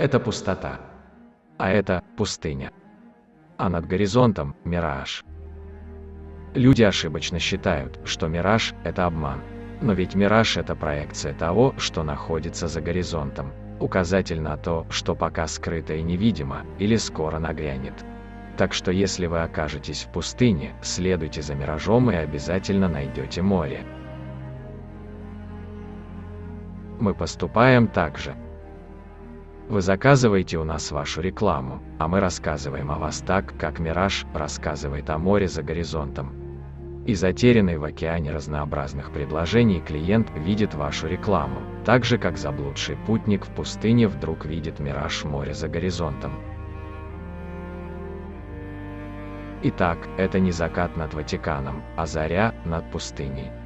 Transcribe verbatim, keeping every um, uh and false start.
это пустота. А это пустыня. А над горизонтом – мираж. Люди ошибочно считают, что мираж – это обман. Но ведь мираж – это проекция того, что находится за горизонтом. Указатель на то, что пока скрыто и невидимо, или скоро нагрянет. Так что если вы окажетесь в пустыне, следуйте за миражом и обязательно найдете море. Мы поступаем так же. Вы заказываете у нас вашу рекламу, а мы рассказываем о вас так, как мираж рассказывает о море за горизонтом. И затерянный в океане разнообразных предложений клиент видит вашу рекламу, так же как заблудший путник в пустыне вдруг видит мираж моря за горизонтом. Итак, это не закат над Ватиканом, а заря над пустыней.